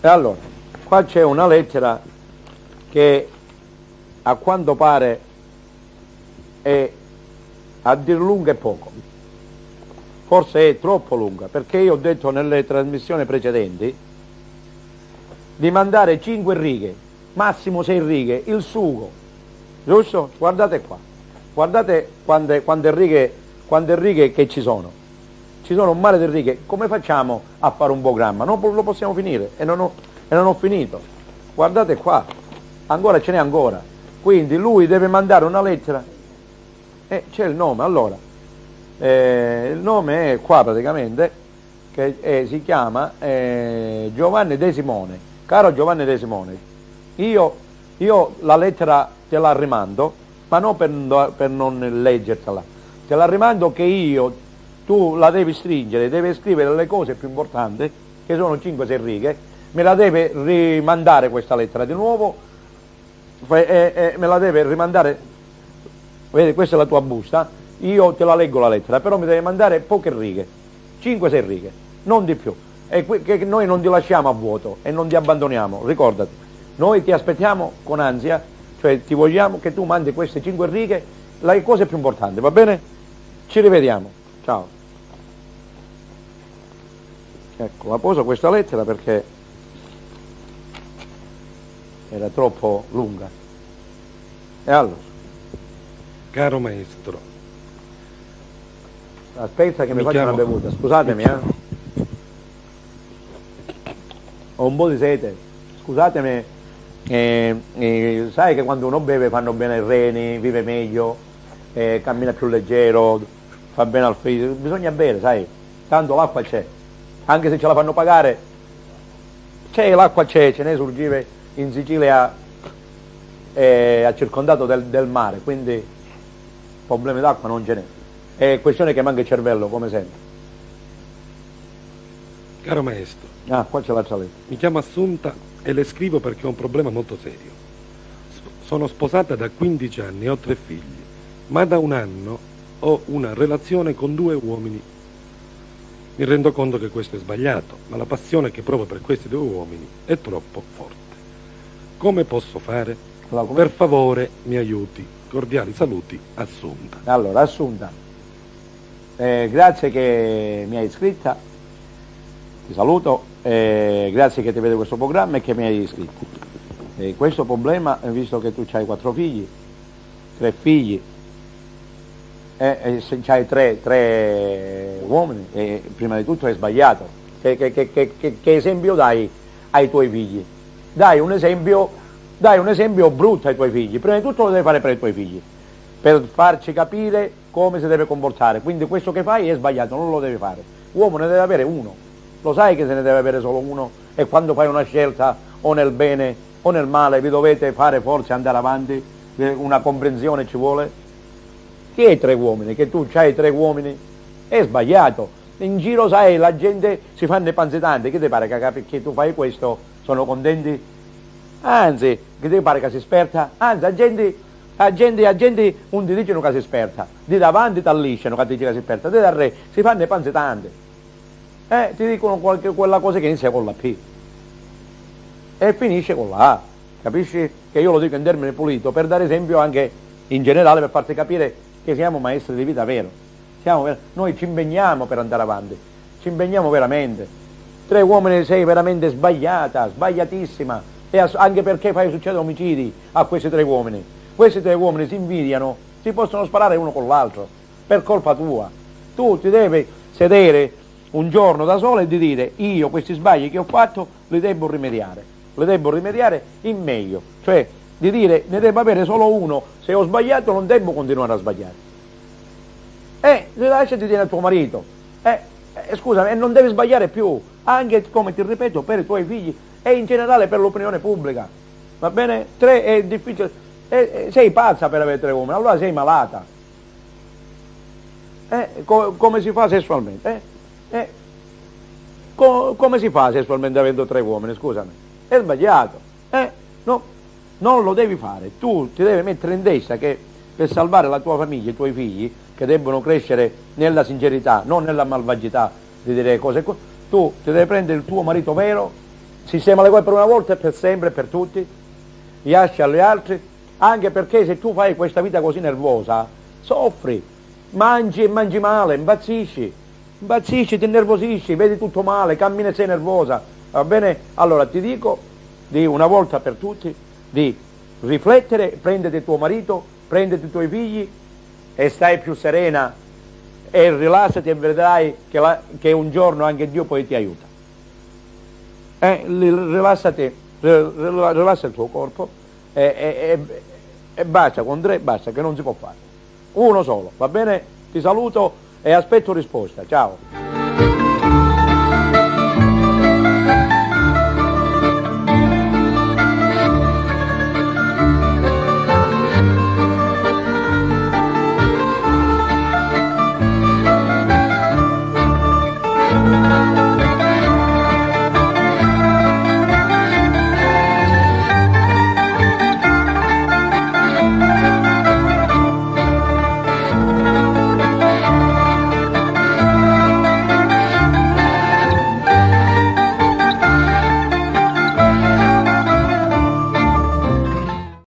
allora, qua c'è una lettera che a quanto pare è, a dir lunga, è poco. Forse è troppo lunga, perché io ho detto nelle trasmissioni precedenti di mandare 5 righe, massimo 6 righe, il sugo, giusto? Guardate qua, guardate quante righe che ci sono un mare di righe. Come facciamo a fare un programma? Non lo possiamo finire, e non ho finito. Guardate qua, ancora ce n'è ancora. Quindi lui deve mandare una lettera, c'è il nome. Allora, il nome è qua praticamente, che si chiama Giovanni De Simone. Caro Giovanni De Simone, io la lettera te la rimando, ma non per non leggertela, te la rimando che tu la devi stringere, devi scrivere le cose più importanti, che sono 5-6 righe, me la deve rimandare questa lettera di nuovo, me la deve rimandare, vedi, questa è la tua busta, io te la leggo la lettera, però mi devi mandare poche righe, 5-6 righe, non di più, e che noi non ti lasciamo a vuoto e non ti abbandoniamo, ricordati, noi ti aspettiamo con ansia, cioè ti vogliamo che tu mandi queste 5 righe, le cose più importanti, va bene? Ci rivediamo, ciao. Ecco, la poso questa lettera perché era troppo lunga. E allora? Caro maestro. Aspetta che mi faccia una bevuta, scusatemi, Ho un po' di sete, scusatemi, sai che quando uno beve fanno bene i reni, vive meglio, cammina più leggero, fa bene al fisico, bisogna bere, sai, tanto l'acqua c'è. Anche se ce la fanno pagare, l'acqua ce n'è sul Give in Sicilia, è circondato del mare, quindi problemi d'acqua non ce n'è. È questione che manca il cervello, come sempre. Caro maestro, qua c'è l'altra lettera. Mi chiamo Assunta e le scrivo perché ho un problema molto serio. Sono sposata da 15 anni e ho 3 figli, ma da 1 anno ho una relazione con 2 uomini. Mi rendo conto che questo è sbagliato, ma la passione che provo per questi 2 uomini è troppo forte. Come posso fare? Per favore mi aiuti. Cordiali saluti, Assunta. Allora, Assunta, grazie che mi hai iscritta, ti saluto, grazie che ti vedo questo programma e che mi hai iscritto. Questo problema, visto che tu hai 4 figli, 3 figli, se c'hai 3 uomini, prima di tutto è sbagliato. Che esempio dai ai tuoi figli? Dai un esempio brutto ai tuoi figli. Prima di tutto lo devi fare per i tuoi figli, per farci capire come si deve comportare. Quindi questo che fai è sbagliato, non lo devi fare. Uomo ne deve avere uno, lo sai che se ne deve avere solo uno, e quando fai una scelta o nel bene o nel male vi dovete fare forza e andare avanti, una comprensione ci vuole. Chi hai 3 uomini? Che tu c'hai 3 uomini? È sbagliato. In giro, sai, la gente si fanno i panzetanti. Che ti pare che tu fai questo? Sono contenti? Anzi, che ti pare che si esperta? Anzi, a gente non ti dicono che si esperta. Di davanti ti allisciano che ti dicono che si esperta. Di da re si fanno i panzetanti. Ti dicono quella cosa che inizia con la P e finisce con la A. Capisci? Che io lo dico in termini pulito per dare esempio anche in generale, per farti capire che siamo maestri di vita vero. Noi ci impegniamo per andare avanti, ci impegniamo veramente. 3 uomini sei veramente sbagliata, sbagliatissima, e anche perché succedono omicidi a questi 3 uomini. Questi 3 uomini si invidiano, si possono sparare uno con l'altro, per colpa tua. Tu ti devi sedere un giorno da solo e di dire: io questi sbagli che ho fatto li devo rimediare in meglio, cioè di dire ne devo avere solo uno, se ho sbagliato non devo continuare a sbagliare. Lasciati dire al tuo marito, scusami, non devi sbagliare più, anche, come ti ripeto, per i tuoi figli e in generale per l'opinione pubblica, va bene? 3 è difficile, sei pazza per avere 3 uomini, allora sei malata. Come si fa sessualmente? Come si fa sessualmente avendo 3 uomini, scusami? È sbagliato, no, non lo devi fare. Tu ti devi mettere in testa che per salvare la tua famiglia, i tuoi figli, che debbono crescere nella sincerità, non nella malvagità di dire cose, tu ti devi prendere il tuo marito vero, sistema le cose per una volta e per sempre, per tutti, lascia agli altri, anche perché se tu fai questa vita così nervosa, soffri, mangi e mangi male, impazzisci, ti innervosisci, vedi tutto male, cammini e sei nervosa, va bene? Allora ti dico di una volta per tutti di riflettere, prenditi tuo marito, prenditi i tuoi figli e stai più serena e rilassati e vedrai che un giorno anche Dio poi ti aiuta. Rilassati, rilassa il tuo corpo e bacia con tre, basta, che non si può fare. Uno solo, va bene? Ti saluto e aspetto risposta. Ciao.